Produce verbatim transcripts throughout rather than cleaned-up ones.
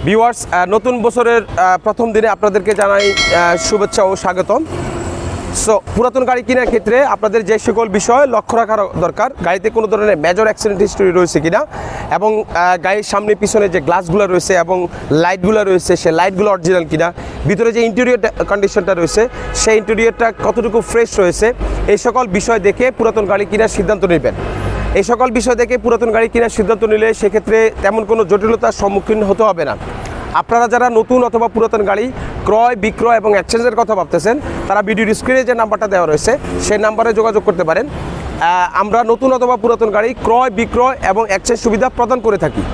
Viewers, নতুন বছরের প্রথম দিনে আপনাদেরকে জানাই শুভেচ্ছা ও স্বাগতম। সো পুরাতন গাড়ি কেনার ক্ষেত্রে আপনাদের যে সকল বিষয় লক্ষ্য রাখা দরকার, গাড়িতে কোনো ধরনের মেজর অ্যাক্সিডেন্ট হিস্টরি রয়েছে কিনা, এবং গাড়ির সামনে পিছনে যে গ্লাসগুলো রয়েছে এবং লাইটগুলো রয়েছে সে লাইটগুলো অরিজিনাল কিনা, ভিতরে যে ইন্টেরিয়র কন্ডিশনটা রয়েছে সেই ইন্টেরিয়রটা কতটুকু ফ্রেশ রয়েছে, এই সকল বিষয় দেখে পুরাতন গাড়ি কেনার সিদ্ধান্ত নেবেন। এই সকল বিষয় দেখে পুরাতন গাড়ি কেনার সিদ্ধান্ত নিলে সেক্ষেত্রে তেমন কোনো জটিলতার সম্মুখীন হতে হবে না। আপনারা যারা নতুন অথবা পুরাতন গাড়ি ক্রয় বিক্রয় এবং এক্সচেঞ্জের কথা ভাবতেছেন, তারা ভিডিওর স্ক্রিনে যে নাম্বারটা দেওয়া রয়েছে সেই নাম্বারে যোগাযোগ করতে পারেন। আমরা নতুন অথবা পুরাতন গাড়ি ক্রয় বিক্রয় এবং এক্সচেঞ্জ সুবিধা প্রদান করে থাকি।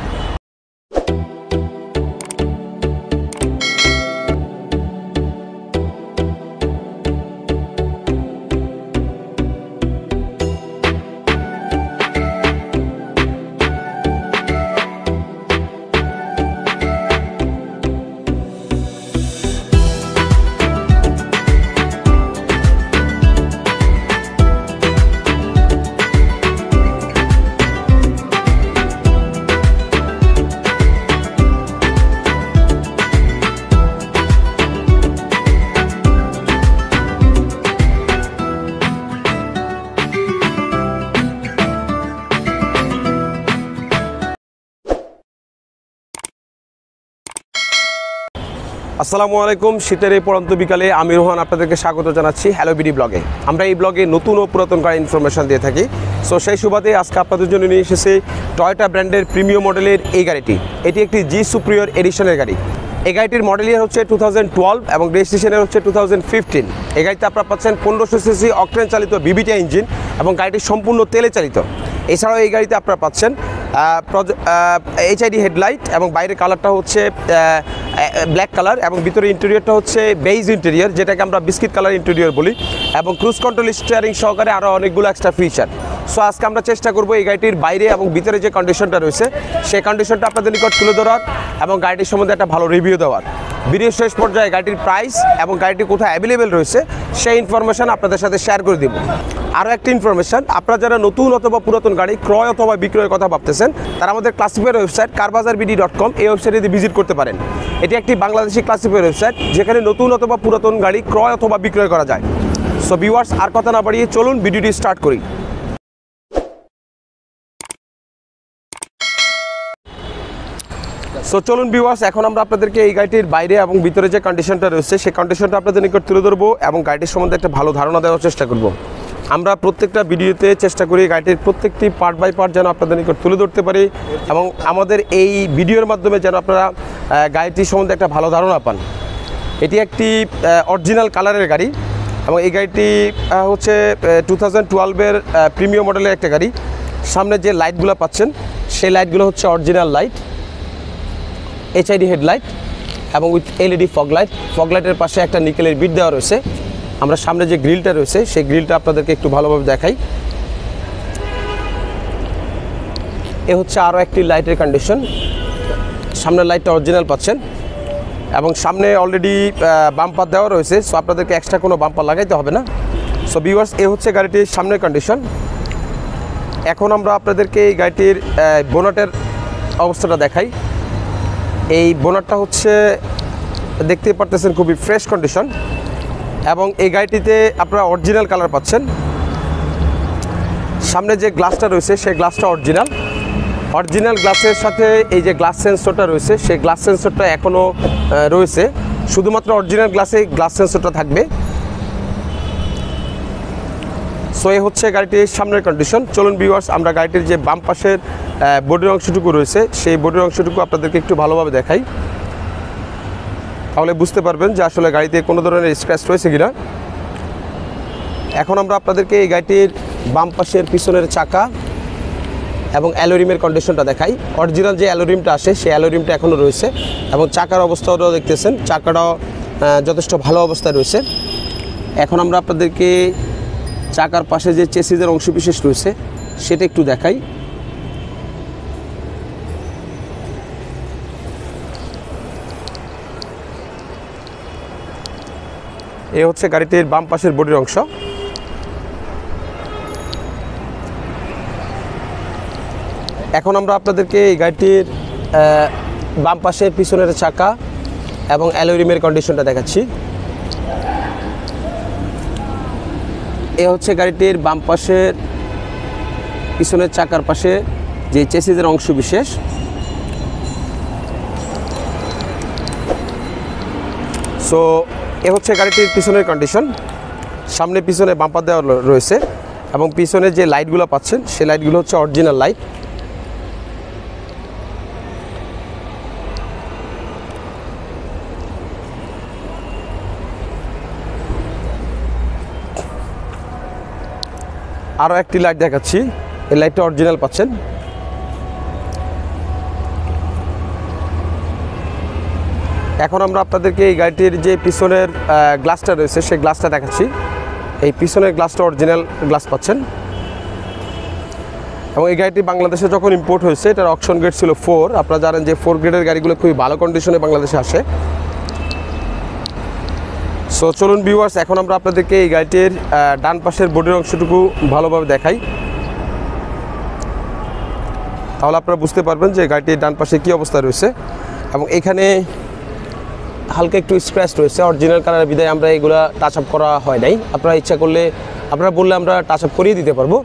আসসালামু আলাইকুম। শীতের এই পড়ন্ত বিকালে আমি রোহান আপনাদেরকে স্বাগত জানাচ্ছি হ্যালোবিডি ব্লগে। আমরা এই ব্লগে নতুন ও পুরাতন গাড়ি ইনফরমেশন দিয়ে থাকি। সো সেই সুবাদে আজকে আপনাদের জন্য নিয়ে এসেছি টয়োটা ব্র্যান্ডের প্রিমিও মডেলের এই গাড়িটি। এটি একটি জি সুপ্রিয়র এডিশনের গাড়ি। এই গাড়িটির মডেল ইয়ার হচ্ছে টু থাউজেন্ড টুয়েলভ এবং রেজিস্ট্রেশনের হচ্ছে টু থাউজেন্ড ফিফটিন। এই গাড়িতে আপনারা পাচ্ছেন পনেরোশো সিসি অকটেন চালিত বিবিটি ইঞ্জিন এবং গাড়িটি সম্পূর্ণ তেলে চালিত। এছাড়াও এই গাড়িতে আপনারা পাচ্ছেন এইচআইডি হেডলাইট এবং বাইরের কালারটা হচ্ছে ব্ল্যাক কালার এবং ভিতরে ইন্টেরিয়রটা হচ্ছে বেইজ ইন্টেরিয়র, যেটাকে আমরা বিস্কিট কালার ইন্টেরিয়র বলি, এবং ক্রুজ কন্ট্রোল স্টিয়ারিং সহকারে আরও অনেকগুলো এক্সট্রা ফিচার। সো আজকে আমরা চেষ্টা করবো এই গাড়িটির বাইরে এবং ভিতরে যে কন্ডিশনটা রয়েছে সেই কন্ডিশনটা আপনাদের নিকট তুলে ধরার এবং গাড়িটির সম্বন্ধে একটা ভালো রিভিউ দেওয়ার। ভিডিও শেষ পর্যায়ে গাড়িটির প্রাইস এবং গাড়িটি কোথায় অ্যাভেলেবেল রয়েছে সেই ইনফরমেশান আপনাদের সাথে শেয়ার করে দিব। আরও একটা ইনফরমেশান, আপনারা যারা নতুন অথবা পুরাতন গাড়ি ক্রয় অথবা বিক্রয়ের কথা ভাবতেছেন, তারা আমাদের classifier website Carbazar BD dot com এই ওয়েবসাইটে ভিজিট করতে পারেন। এটি একটি বাংলাদেশি ক্লাসিফায়ার ওয়েবসাইট যেখানে নতুন অথবা পুরাতন গাড়ি ক্রয় অথবা বিক্রয় করা যায়। সো ভিউয়ার্স, আর কথা না বাড়িয়ে চলুন ভিডিওটি স্টার্ট করি। সো চলুন ভিউয়ার্স, এখন আমরা আপনাদেরকে এই গাড়িটির বাইরে এবং ভিতরে যে কন্ডিশনটা রয়েছে সেই কন্ডিশনটা আপনাদের নিকট তুলে ধরবো এবং গাড়িটির সম্বন্ধে একটা ভালো ধারণা দেওয়ার চেষ্টা করব। আমরা প্রত্যেকটা ভিডিওতে চেষ্টা করি গাড়িটির প্রত্যেকটি পার্ট বাই পার্ট যেন আপনাদের নিকট তুলে ধরতে পারি এবং আমাদের এই ভিডিওর মাধ্যমে যেন আপনারা গাড়িটির সম্বন্ধে একটা ভালো ধারণা পান। এটি একটি অরিজিনাল কালারের গাড়ি এবং এই গাড়িটি হচ্ছে টু থাউজেন্ড টুয়েলভের প্রিমিও মডেলের একটা গাড়ি। সামনে যে লাইটগুলো পাচ্ছেন সেই লাইটগুলো হচ্ছে অরিজিনাল লাইট, এইচআইডি হেডলাইট এবং with LED fog light. Fog লাইটের পাশে একটা নিকেলের বিট দেওয়া রয়েছে। আমরা সামনে যে গ্রিলটা রয়েছে সেই গ্রিলটা আপনাদেরকে একটু ভালোভাবে দেখাই। এ হচ্ছে আরও একটি লাইটের কন্ডিশন। সামনের লাইটটা অরিজিনাল পাচ্ছেন এবং সামনে অলরেডি বাম্পার দেওয়া রয়েছে, সো আপনাদেরকে এক্সট্রা কোনো বাম্পার লাগাইতে হবে না। সো ভিউয়ার্স, এ হচ্ছে গাড়িটির সামনের কন্ডিশন। এখন আমরা আপনাদেরকে এই গাড়িটির বোনাটের অবস্থাটা দেখাই। এই বোনাটটা হচ্ছে দেখতে পারতেছেন খুবই ফ্রেশ কন্ডিশন এবং এই গাড়িটিতে আপনারা অরিজিনাল কালার পাচ্ছেন। সামনে যে গ্লাসটা রয়েছে সেই গ্লাসটা অরিজিনাল। অরিজিনাল গ্লাসের সাথে এই যে গ্লাস সেন্সরটা রয়েছে সেই গ্লাস সেন্সরটা এখনও রয়েছে, শুধুমাত্র অরিজিনাল গ্লাসে গ্লাস সেন্সরটা থাকবে। সো এ হচ্ছে গাড়িটির সামনের কন্ডিশন। চলুন ভিউয়ার্স, আমরা গাড়িটির যে বাম পাশের বডির অংশটুকু রয়েছে সেই বডির অংশটুকু আপনাদেরকে একটু ভালোভাবে দেখাই, তাহলে বুঝতে পারবেন যে আসলে গাড়িতে কোনো ধরনের স্ক্র্যাচ রয়েছে কিনা। এখন আমরা আপনাদেরকে এই গাড়িটির বাম পাশের পিছনের চাকা এবং অ্যালোরিমের কন্ডিশনটা দেখাই। অরিজিনাল যে অ্যালোরিমটা আসে সেই অ্যালোরিমটা এখনও রয়েছে এবং চাকার অবস্থাটাও দেখতেছেন, চাকাটাও যথেষ্ট ভালো অবস্থায় রয়েছে। এখন আমরা আপনাদেরকে চাকার পাশে যে চেসিসের অংশবিশেষ রয়েছে সেটা একটু দেখাই। এ হচ্ছে গাড়িটির বাম পাশের বডির অংশ। এখন আমরা আপনাদেরকে এই গাড়িটির বাম পাশের পিছনের চাকা এবং অ্যালুমিনিয়ামের কন্ডিশনটা দেখাচ্ছি। এ হচ্ছে গাড়িটির বাম পাশের পিছনের চাকার পাশে যে চেসিসের অংশ বিশেষ। সো এ হচ্ছে গাড়িটির পিছনের কন্ডিশন। সামনে পিছনে বাম্পার দেওয়া রয়েছে এবং পিছনে যে লাইটগুলো পাচ্ছেন সেই লাইটগুলো হচ্ছে অরিজিনাল লাইট। আরও একটি লাইট দেখাচ্ছি, এই লাইটটা অরিজিনাল পাচ্ছেন। এখন আমরা আপনাদেরকে এই গাড়িটির যে পিছনের গ্লাসটা রয়েছে সেই গ্লাসটা দেখাচ্ছি। এই পিছনের গ্লাসটা অরিজিনাল গ্লাস পাচ্ছেন এবং এই গাড়িটি বাংলাদেশে যখন ইম্পোর্ট হয়েছে এটার অকশন গ্রেড ছিল ফোর। আপনারা জানেন যে ফোর গ্রেডের গাড়িগুলো খুবই ভালো কন্ডিশনে বাংলাদেশে আসে। সো চলুন ভিউয়ার্স, এখন আমরা আপনাদেরকে এই গাড়িটির ডান পাশের বডির অংশটুকু ভালোভাবে দেখাই, তাহলে আপনারা বুঝতে পারবেন যে গাড়িটির ডান পাশে কী অবস্থা রয়েছে। এবং এখানে হালকা একটু স্ক্র্যাচ রয়েছে, অরিজিনাল কালার বিদায় আমরা এগুলো টাচ আপ করা হয় নাই। আপনারা ইচ্ছা করলে আপনারা বললে আমরা টাচ আপ করিয়ে দিতে পারবো।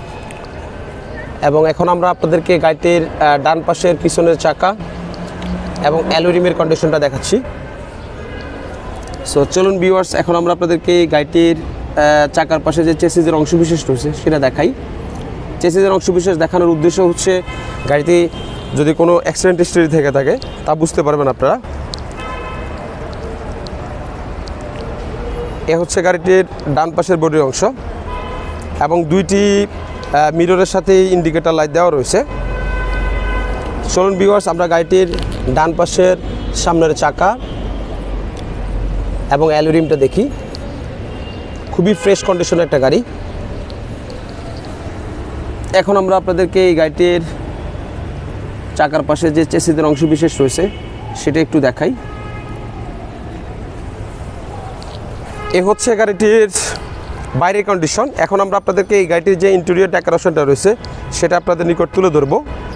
এবং এখন আমরা আপনাদেরকে গাড়িটির ডান পাশের পিছনের চাকা এবং অ্যালুমিনিয়ামের কন্ডিশনটা দেখাচ্ছি। সো চলুন ভিউয়ার্স, এখন আমরা আপনাদেরকে গাড়িটির চাকার পাশে যে চেসিসের অংশবিশেষ রয়েছে সেটা দেখাই। চেসিসের অংশবিশেষ দেখানোর উদ্দেশ্য হচ্ছে গাড়িটি যদি কোনো অ্যাক্সিডেন্ট হিস্টরি থেকে থাকে তা বুঝতে পারবেন আপনারা। এ হচ্ছে গাড়িটির ডান পাশের বডির অংশ এবং দুইটি মিররের সাথে ইন্ডিকেটর লাইট দেওয়া রয়েছে। চলুন ভিউয়ার্স, আমরা গাড়িটির ডান পাশের সামনের চাকা এবং অ্যালুমিনিয়ামটা দেখি। খুবই ফ্রেশ কন্ডিশনের একটা গাড়ি। এখন আমরা আপনাদেরকে এই গাড়িটির চাকার পাশে যে চেসিসের অংশ বিশেষ রয়েছে সেটা একটু দেখাই। এ হচ্ছে গাড়িটির বাইরের কন্ডিশন। এখন আমরা আপনাদেরকে এই গাড়িটির যে ইন্টেরিয়র ডেকোরেশনটা রয়েছে সেটা আপনাদের নিকট তুলে ধরবো।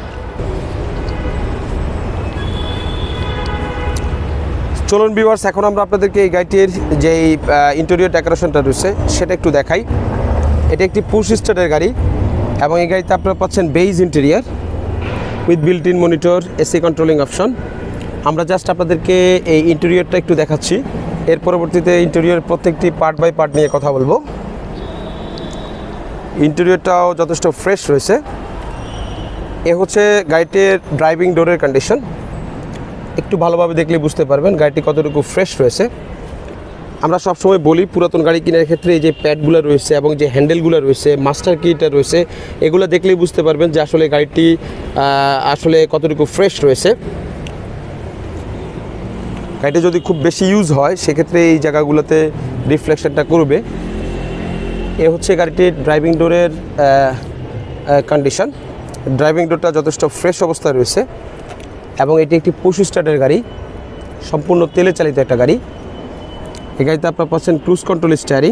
চলুন ভিউয়ার্স, এখন আমরা আপনাদেরকে এই গাড়িটির যে ইন্টেরিয়র ডেকোরেশনটা রয়েছে সেটা একটু দেখাই। এটা একটি পুশ স্টার্টের গাড়ি এবং এই গাড়িতে আপনারা পাচ্ছেন beige interior with built in monitor, AC controlling option. আমরা জাস্ট আপনাদেরকে এই ইন্টেরিয়রটা একটু দেখাচ্ছি, এর পরবর্তীতে ইন্টেরিয়র প্রত্যেকটি পার্ট বাই পার্ট নিয়ে কথা বলবো। ইন্টেরিয়রটাও যথেষ্ট ফ্রেশ রয়েছে। এ হচ্ছে গাড়িটির ড্রাইভিং ডোরের কন্ডিশন। একটু ভালোভাবে দেখলে বুঝতে পারবেন গাড়িটি কতটুকু ফ্রেশ রয়েছে। আমরা সবসময় বলি পুরাতন গাড়ি কেনার ক্ষেত্রে এই যে প্যাডগুলো রয়েছে এবং যে হ্যান্ডেলগুলো রয়েছে, মাস্টার কিটা রয়েছে, এগুলো দেখলেই বুঝতে পারবেন যে আসলে গাড়িটি আসলে কতটুকু ফ্রেশ রয়েছে। গাড়িটি যদি খুব বেশি ইউজ হয় সেক্ষেত্রে এই জায়গাগুলোতে রিফ্লেকশনটা করবে। এ হচ্ছে গাড়িটির ড্রাইভিং ডোরের কন্ডিশন। ড্রাইভিং ডোরটা যথেষ্ট ফ্রেশ অবস্থায় রয়েছে এবং এটি একটি পুশ স্টার্টের গাড়ি, সম্পূর্ণ তেলে চালিত একটা গাড়ি। এই গাড়িতে আপনারা পাচ্ছেন ক্রুজ কন্ট্রোল স্টিয়ারিং।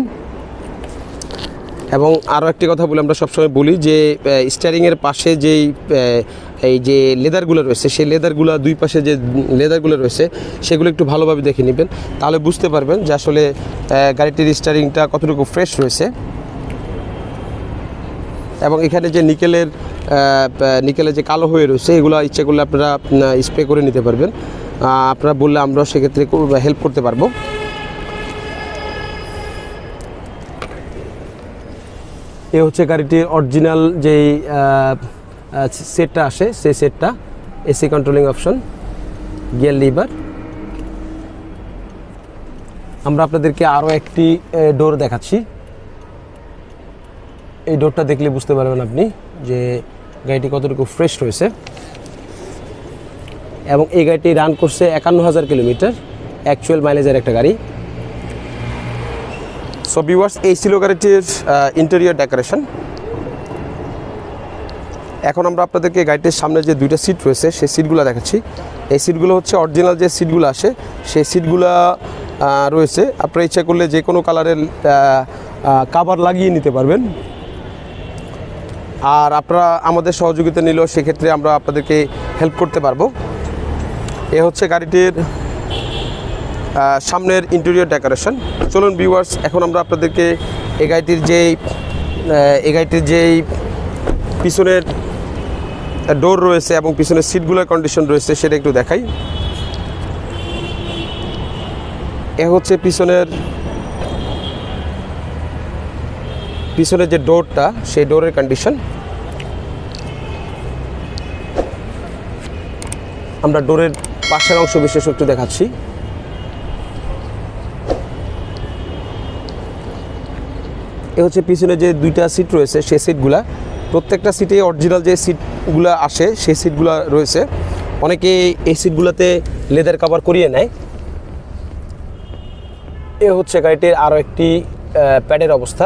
এবং আরও একটি কথা বলে আমরা সবসময় বলি যে স্টিয়ারিংয়ের পাশে যেই এই যে লেদারগুলো রয়েছে সেই লেদারগুলো দুই পাশে যে লেদারগুলো রয়েছে সেগুলো একটু ভালোভাবে দেখে নেবেন, তাহলে বুঝতে পারবেন যে আসলে গাড়িটির স্টিয়ারিংটা কতটুকু ফ্রেশ রয়েছে। এবং এখানে যে নিকেলের নিকেলের যে কালো হয়ে রয়েছে এগুলো ইচ্ছে করলে আপনারা স্প্রে করে নিতে পারবেন। আপনারা বললে আমরা সেক্ষেত্রে হেল্প করতে পারবো। এ হচ্ছে গাড়িটির অরিজিনাল যেই সেটটা আসে সেই সেটটা, AC controlling option, gear lever. আমরা আপনাদেরকে আরও একটি ডোর দেখাচ্ছি। এই ডোরটা দেখলে বুঝতে পারবেন আপনি যে গাড়িটি কতটুকু ফ্রেশ রয়েছে। এবং এই গাড়িটি রান করছে একান্ন হাজার কিলোমিটার, অ্যাকচুয়াল মাইলেজের একটা গাড়ি। সো ভিউয়ার্স, এই ছিল গাড়িটির ইন্টেরিয়র ডেকোরেশন। এখন আমরা আপনাদেরকে গাড়িটির সামনে যে দুইটা সিট রয়েছে সেই সিটগুলো দেখাচ্ছি। এই সিটগুলো হচ্ছে অরিজিনাল যে সিটগুলো আসে সেই সিটগুলো রয়েছে। আপনারা ইচ্ছা করলে যে কোনো কালারের কাভার লাগিয়ে নিতে পারবেন। আর আপনারা আমাদের সহযোগিতা নিলেও সেক্ষেত্রে আমরা আপনাদেরকে হেল্প করতে পারবো। এ হচ্ছে গাড়িটির সামনের ইন্টেরিয়র ডেকোরেশন। চলুন ভিউয়ার্স, এখন আমরা আপনাদেরকে এই গাড়িটির যেই এই গাড়িটির যেই পিছনের ডোর রয়েছে এবং পিছনের সিটগুলোর কন্ডিশন রয়েছে সেটা একটু দেখাই। এ হচ্ছে পিছনের পিছনের যে ডোরটা, সেই ডোরের কন্ডিশন। আমরা ডোরের পাশের অংশ বিশেষ একটু দেখাচ্ছি। এ হচ্ছে পিছনে যে দুইটা সিট রয়েছে সেই সিটগুলা, প্রত্যেকটা সিটে অরিজিনাল যে সিটগুলো আসে সেই সিটগুলো রয়েছে। অনেকে এই সিটগুলোতে লেদার কভার করিয়ে নেয়। এ হচ্ছে গাড়িটির আরও একটি প্যাডের অবস্থা,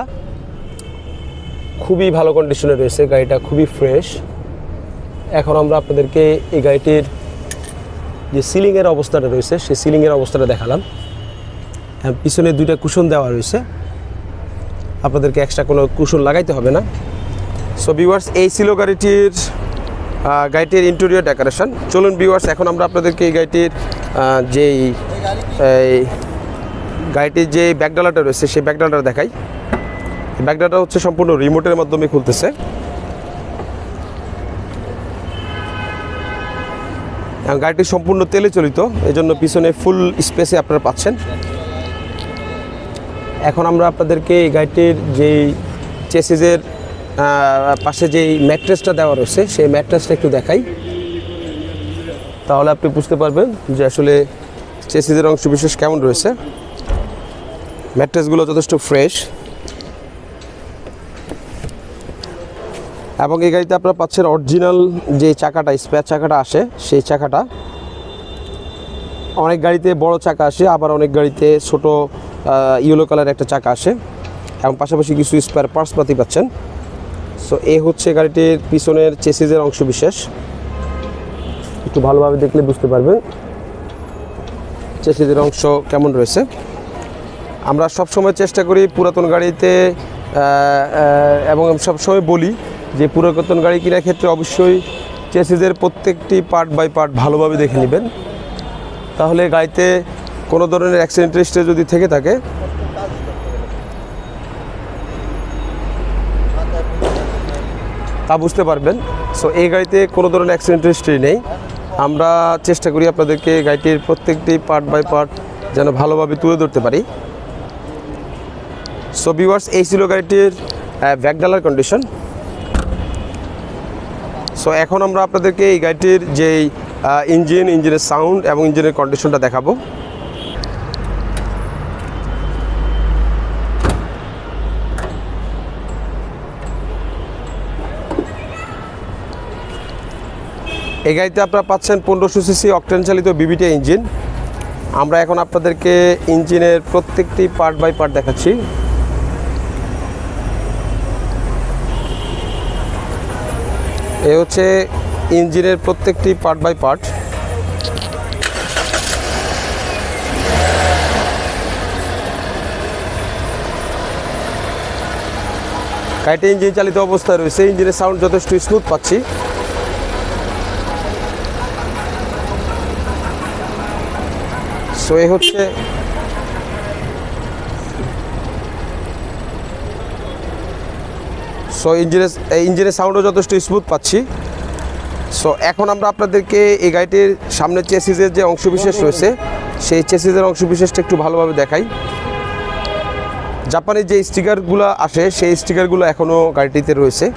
খুবই ভালো কন্ডিশনে রয়েছে, গাড়িটা খুবই ফ্রেশ। এখন আমরা আপনাদেরকে এই গাড়িটির যে সিলিংয়ের অবস্থাটা রয়েছে সেই সিলিংয়ের অবস্থাটা দেখালাম। পিছনে দুইটা কুশন দেওয়া রয়েছে, আপনাদেরকে এক্সট্রা কোনো কুশন লাগাইতে হবে না। সো ভিউয়ার্স, এই ছিল গাড়িটির গাড়িটির ইন্টেরিয়র ডেকোরেশন। চলুন ভিউয়ার্স, এখন আমরা আপনাদেরকে এই গাড়িটির যেই গাড়িটির যে ব্যাকডালাটা রয়েছে সেই ব্যাকডালাটা দেখাই। ব্যাকডালাটা হচ্ছে সম্পূর্ণ রিমোটের মাধ্যমে খুলতেছে। গাড়িটি সম্পূর্ণ তেলে চালিত, এজন্য পিছনে ফুল স্পেসে আপনারা পাচ্ছেন। এখন আমরা আপনাদেরকে এই গাড়িটির যেই চেসিসের পাশে যেই ম্যাট্রেসটা দেওয়া রয়েছে সেই ম্যাট্রেসটা একটু দেখাই, তাহলে আপনি বুঝতে পারবেন যে আসলে চেসিসের অংশ বিশেষ কেমন রয়েছে। ম্যাট্রেসগুলো যথেষ্ট ফ্রেশ এবং এই গাড়িতে আপনারা পাচ্ছেন অরিজিনাল যে চাকাটা, স্পেয়ার চাকাটা আসে সেই চাকাটা। অনেক গাড়িতে বড় চাকা আসে, আবার অনেক গাড়িতে ছোট ইয়েলো কালার একটা চাকা আসে এবং পাশাপাশি কিছু স্পেয়ার পার্টস পাতি পাচ্ছেন। সো এই হচ্ছে গাড়িটির পিছনের চেসিসের অংশ বিশেষ, একটু ভালোভাবে দেখলে বুঝতে পারবেন চেসিসের অংশ কেমন রয়েছে। আমরা সবসময় চেষ্টা করি পুরাতন গাড়িতে এবং সবসময় বলি যে পুরাতন গাড়ি কেনার ক্ষেত্রে অবশ্যই চেসিসের প্রত্যেকটি পার্ট বাই পার্ট ভালোভাবে দেখে নেবেন, তাহলে গাড়িতে কোনো ধরনের অ্যাক্সিডেন্ট হিস্ট্রি যদি থেকে থাকে তা বুঝতে পারবেন। সো এই গাড়িতে কোনো ধরনের অ্যাক্সিডেন্ট হিস্ট্রি নেই। আমরা চেষ্টা করি আপনাদেরকে গাড়িটির প্রত্যেকটি পার্ট বাই পার্ট যেন ভালোভাবে তুলে ধরতে পারি। সো ভিউয়ার্স, এই ছিল গাড়িটির ব্যাকডালার কন্ডিশন। সো এখন আমরা আপনাদেরকে এই গাড়িটির যেই ইঞ্জিন, ইঞ্জিনের সাউন্ড এবং ইঞ্জিনের কন্ডিশনটা দেখাবো। এই গাড়িতে আপনারা পাচ্ছেন পনেরোশো সিসি অকটেন চালিত বিবিটি ইঞ্জিন। আমরা এখন আপনাদেরকে ইঞ্জিনের প্রত্যেকটি পার্ট বাই পার্ট দেখাচ্ছি। এ হচ্ছে ইঞ্জিনের প্রত্যেকটি পার্ট বাই পার্ট। গাড়িটি ইঞ্জিন চালিত অবস্থায় রয়েছে, ইঞ্জিনের সাউন্ড যথেষ্ট স্মুথ পাচ্ছি। সো এই হচ্ছে সো ইঞ্জিনের ইঞ্জিনের সাউন্ডও যথেষ্ট স্মুথ পাচ্ছি। সো এখন আমরা আপনাদেরকে এই গাড়িটির সামনের চেসিসের যে অংশবিশেষ রয়েছে সেই চেসিসের অংশবিশেষটা একটু ভালোভাবে দেখাই। জাপানি যে স্টিকারগুলো আসে সেই স্টিকারগুলো এখনও গাড়িটিতে রয়েছে।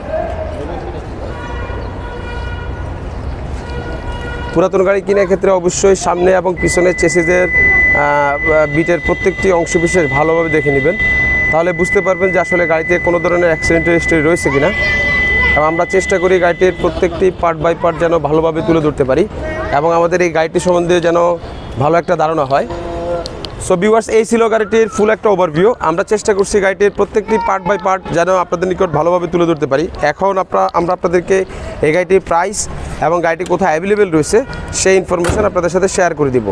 পুরাতন গাড়ি কেনার ক্ষেত্রে অবশ্যই সামনে এবং পিছনের চেসিসের বিটের প্রত্যেকটি অংশবিশেষ ভালোভাবে দেখে নেবেন, তাহলে বুঝতে পারবেন যে আসলে গাড়িতে কোনো ধরনের অ্যাক্সিডেন্টের হিস্ট্রি রয়েছে কিনা। এবং আমরা চেষ্টা করি গাড়িটির প্রত্যেকটি পার্ট বাই পার্ট যেন ভালোভাবে তুলে ধরতে পারি এবং আমাদের এই গাড়িটি সম্বন্ধে যেন ভালো একটা ধারণা হয়। সো ভিউয়ার্স, এই ছিল গাড়িটির ফুল একটা ওভারভিউ। আমরা চেষ্টা করছি গাড়িটির প্রত্যেকটি পার্ট বাই পার্ট যেন আপনাদের নিকট ভালোভাবে তুলে ধরতে পারি। এখন আপনারা আমরা আপনাদেরকে এই গাড়িটির প্রাইস এবং গাড়িটি কোথায় অ্যাভেলেবেল রয়েছে সেই ইনফরমেশন আপনাদের সাথে শেয়ার করে দিব।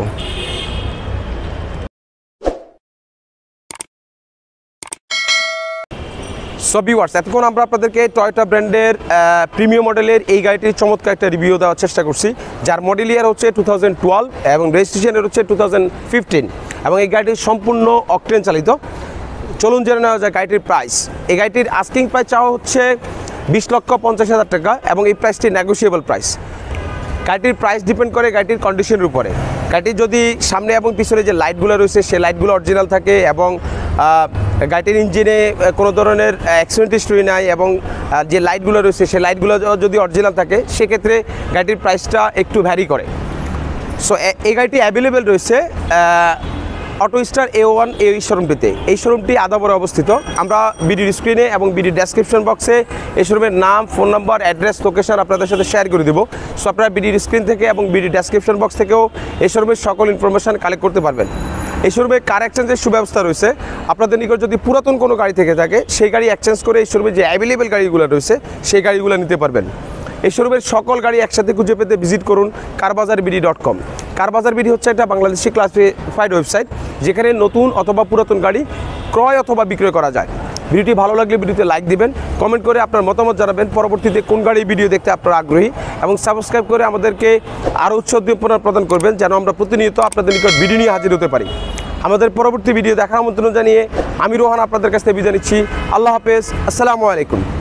সো ভিউয়ার্স, এতক্ষণ আমরা আপনাদেরকে টয়োটা ব্র্যান্ডের প্রিমিয়াম মডেলের এই গাড়িটির চমৎকার একটা রিভিউ দেওয়ার চেষ্টা করছি, যার মডেল ইয়ার হচ্ছে টু থাউজেন্ড টুয়েলভ এবং রেজিস্ট্রেশনের হচ্ছে টু থাউজেন্ড ফিফটিন এবং এই গাড়িটির সম্পূর্ণ অকটেন চালিত। চলুন জেনে নেওয়া যায় গাড়িটির প্রাইস। এই গাড়িটির আস্কিং প্রাইস চাওয়া হচ্ছে বিশ লক্ষ পঞ্চাশ হাজার টাকা এবং এই প্রাইসটি নেগোশিয়েবল প্রাইস। গাড়িটির প্রাইস ডিপেন্ড করে গাড়িটির কন্ডিশনের উপরে। গাড়িটির যদি সামনে এবং পিছনে যে লাইটগুলো রয়েছে সেই লাইটগুলো অরিজিনাল থাকে এবং গাড়িটির ইঞ্জিনে কোনো ধরনের অ্যাক্সিডেন্ট হিস্ট্রি নাই এবং যে লাইটগুলো রয়েছে সেই লাইটগুলো যদি অরিজিনাল থাকে সেক্ষেত্রে গাড়িটির প্রাইসটা একটু ভ্যারি করে। সো এই গাড়িটি অ্যাভেলেবেল রয়েছে অটো স্টার এ ওয়ান এই শোরুমটিতে। এই শোরুমটি আদাবরে অবস্থিত। আমরা ভিডিওর স্ক্রিনে এবং ভিডিও ডেসক্রিপশন বক্সে এই শোরুমের নাম, ফোন নাম্বার, অ্যাড্রেস, লোকেশন আপনাদের সাথে শেয়ার করে দেবো। সো আপনারা ভিডিওর স্ক্রিন থেকে এবং ভিডিও ডেসক্রিপশন বক্স থেকেও এই শোরুমের সকল ইনফরমেশান কালেক্ট করতে পারবেন। এই শোরুমে কার এক্সচেঞ্জের সুব্যবস্থা রয়েছে। আপনাদের নিকট যদি পুরাতন কোনো গাড়ি থেকে থাকে সেই গাড়ি এক্সচেঞ্জ করে এই শোরুমে যে অ্যাভেলেবেল গাড়িগুলো রয়েছে সেই গাড়িগুলো নিতে পারবেন। এই শোরুমের সকল গাড়ি একসাথে খুঁজে পেতে ভিজিট করুন Carbazar BD dot com. Carbazar BD হচ্ছে একটা বাংলাদেশি ক্লাসিফাইড ওয়েবসাইট যেখানে নতুন অথবা পুরাতন গাড়ি ক্রয় অথবা বিক্রয় করা যায়। ভিডিওটি ভালো লাগলে ভিডিওতে লাইক দিবেন, কমেন্ট করে আপনার মতামত জানাবেন, পরবর্তীতে কোন গাড়ি ভিডিও দেখতে আপনারা আগ্রহী, এবং সাবস্ক্রাইব করে আমাদেরকে আরও উৎসাহ প্রদান করবেন যেন আমরা প্রতিনিয়ত আপনাদের নিকট ভিডিও নিয়ে হাজির হতে পারি। আমাদের পরবর্তী ভিডিও দেখার আমন্ত্রণ জানিয়ে আমি রোহান আপনাদের কাছ থেকে বিদায় নিচ্ছি। আল্লাহ হাফেজ, আসসালামু আলাইকুম।